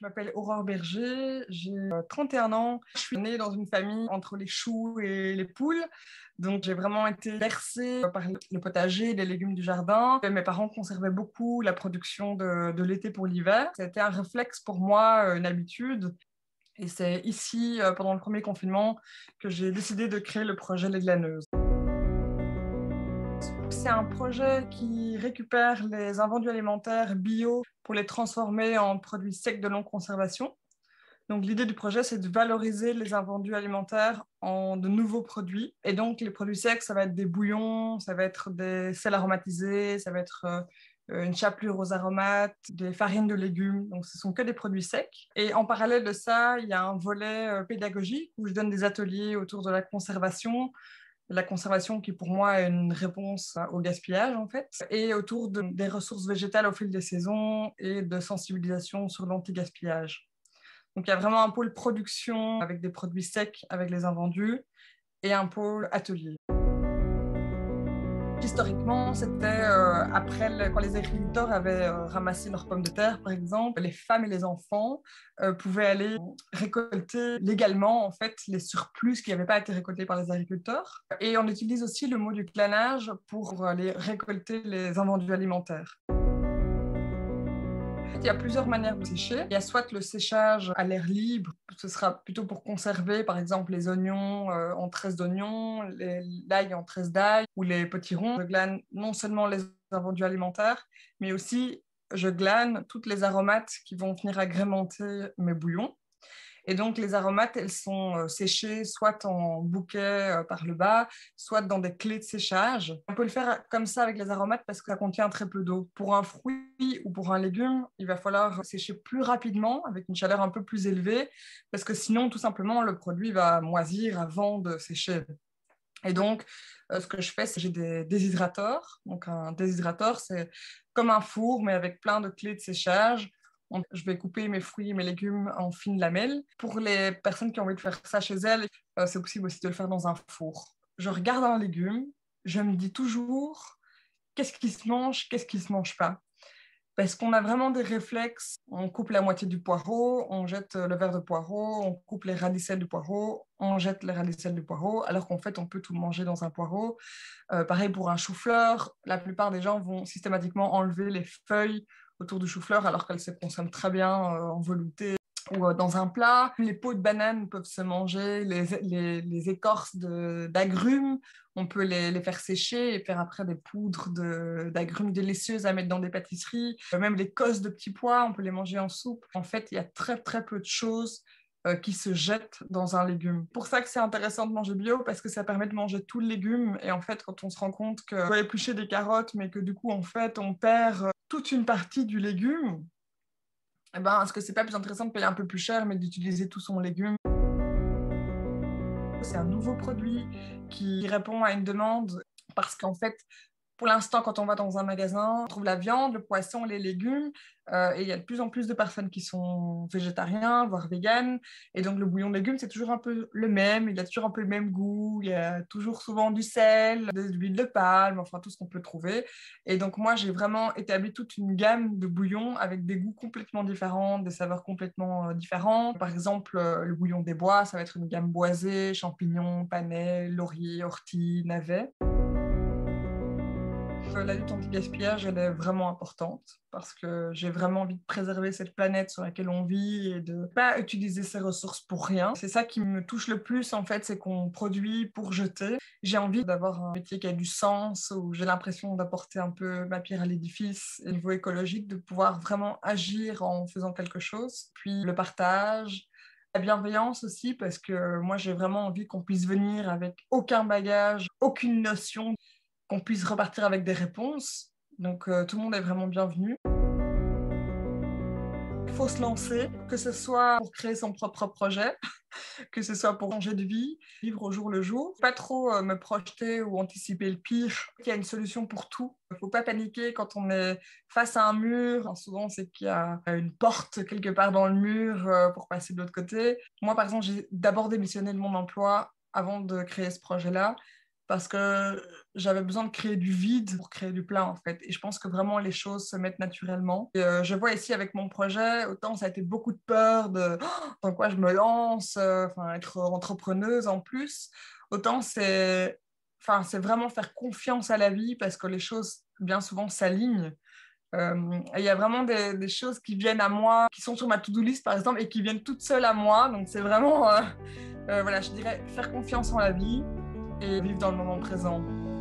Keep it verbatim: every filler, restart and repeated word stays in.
Je m'appelle Aurore Berger, j'ai trente et un ans. Je suis née dans une famille entre les choux et les poules. Donc, j'ai vraiment été bercée par le potager, les légumes du jardin. Mes parents conservaient beaucoup la production de, de l'été pour l'hiver. C'était un réflexe pour moi, une habitude. Et c'est ici, pendant le premier confinement, que j'ai décidé de créer le projet Les Glaneuses. C'est un projet qui récupère les invendus alimentaires bio pour les transformer en produits secs de longue conservation. Donc, l'idée du projet, c'est de valoriser les invendus alimentaires en de nouveaux produits. Et donc, les produits secs, ça va être des bouillons, ça va être des sels aromatisés, ça va être euh, une chapelure aux aromates, des farines de légumes. Donc, ce sont que des produits secs. Et en parallèle de ça, il y a un volet euh, pédagogique où je donne des ateliers autour de la conservation, la conservation qui pour moi est une réponse au gaspillage en fait, et autour de, des ressources végétales au fil des saisons et de sensibilisation sur l'anti-gaspillage. Donc il y a vraiment un pôle production avec des produits secs, avec les invendus, et un pôle atelier. Historiquement, c'était euh, après le, quand les agriculteurs avaient euh, ramassé leurs pommes de terre, par exemple, les femmes et les enfants euh, pouvaient aller récolter légalement en fait les surplus qui n'avaient pas été récoltés par les agriculteurs. Et on utilise aussi le mot du clanage pour aller récolter les invendus alimentaires. Il y a plusieurs manières de sécher. Il y a soit le séchage à l'air libre, ce sera plutôt pour conserver par exemple les oignons euh, en tresse d'oignons, l'ail en tresse d'ail ou les potirons. Je glane non seulement les invendus alimentaires, mais aussi je glane toutes les aromates qui vont venir agrémenter mes bouillons. Et donc, les aromates, elles sont euh, séchées soit en bouquet euh, par le bas, soit dans des clés de séchage. On peut le faire comme ça avec les aromates parce que ça contient très peu d'eau. Pour un fruit ou pour un légume, il va falloir sécher plus rapidement, avec une chaleur un peu plus élevée, parce que sinon, tout simplement, le produit va moisir avant de sécher. Et donc, euh, ce que je fais, c'est que j'ai des déshydrateurs. Donc, un déshydrateur, c'est comme un four, mais avec plein de clés de séchage. Je vais couper mes fruits et mes légumes en fines lamelles. Pour les personnes qui ont envie de faire ça chez elles, euh, c'est possible aussi de le faire dans un four. Je regarde un légume, je me dis toujours qu'est-ce qui se mange, qu'est-ce qui ne se mange pas. Parce qu'on a vraiment des réflexes. On coupe la moitié du poireau, on jette le verre de poireau, on coupe les radicelles du poireau, on jette les radicelles du poireau, alors qu'en fait, on peut tout manger dans un poireau. Euh, pareil pour un chou-fleur. La plupart des gens vont systématiquement enlever les feuilles autour du chou-fleur alors qu'elles se consomment très bien euh, en velouté ou euh, dans un plat. Les peaux de banane peuvent se manger, les, les, les écorces d'agrumes, on peut les, les faire sécher et faire après des poudres d'agrumes de, délicieuses à mettre dans des pâtisseries. Même les cosses de petits pois, on peut les manger en soupe. En fait, il y a très très peu de choses euh, qui se jettent dans un légume. Pour ça que c'est intéressant de manger bio, parce que ça permet de manger tout le légume. Et en fait, quand on se rend compte qu'on va éplucher des carottes, mais que du coup, en fait, on perd toute une partie du légume, eh ben, est-ce que c'est pas plus intéressant de payer un peu plus cher, mais d'utiliser tout son légume? C'est un nouveau produit qui répond à une demande parce qu'en fait, pour l'instant, quand on va dans un magasin, on trouve la viande, le poisson, les légumes, euh, et il y a de plus en plus de personnes qui sont végétariens, voire véganes. Et donc, le bouillon de légumes, c'est toujours un peu le même, il a toujours un peu le même goût, il y a toujours souvent du sel, de l'huile de palme, enfin tout ce qu'on peut trouver. Et donc, moi, j'ai vraiment établi toute une gamme de bouillons avec des goûts complètement différents, des saveurs complètement euh, différentes. Par exemple, euh, le bouillon des bois, ça va être une gamme boisée, champignons, panais, laurier, ortie, navets. La lutte anti-gaspillage, elle est vraiment importante parce que j'ai vraiment envie de préserver cette planète sur laquelle on vit et de ne pas utiliser ces ressources pour rien. C'est ça qui me touche le plus, en fait, c'est qu'on produit pour jeter. J'ai envie d'avoir un métier qui a du sens, où j'ai l'impression d'apporter un peu ma pierre à l'édifice. Au niveau écologique, de pouvoir vraiment agir en faisant quelque chose. Puis le partage, la bienveillance aussi, parce que moi, j'ai vraiment envie qu'on puisse venir avec aucun bagage, aucune notion, qu'on puisse repartir avec des réponses. Donc, euh, tout le monde est vraiment bienvenu. Il faut se lancer, que ce soit pour créer son propre projet, que ce soit pour changer de vie, vivre au jour le jour. Pas trop euh, me projeter ou anticiper le pire. Il y a une solution pour tout. Il ne faut pas paniquer quand on est face à un mur. Alors, souvent, c'est qu'il y a une porte quelque part dans le mur euh, pour passer de l'autre côté. Moi, par exemple, j'ai d'abord démissionné de mon emploi avant de créer ce projet-là, parce que j'avais besoin de créer du vide pour créer du plein, en fait. Et je pense que vraiment les choses se mettent naturellement. Et, euh, je vois ici avec mon projet, autant ça a été beaucoup de peur de oh, dans quoi je me lance, euh, enfin, être entrepreneuse en plus, autant c'est, enfin, c'est vraiment faire confiance à la vie parce que les choses, bien souvent, s'alignent. Euh, et il y a vraiment des, des choses qui viennent à moi, qui sont sur ma to-do list, par exemple, et qui viennent toutes seules à moi. Donc, c'est vraiment, euh, euh, voilà, je dirais, faire confiance en la vie et vivre dans le moment présent.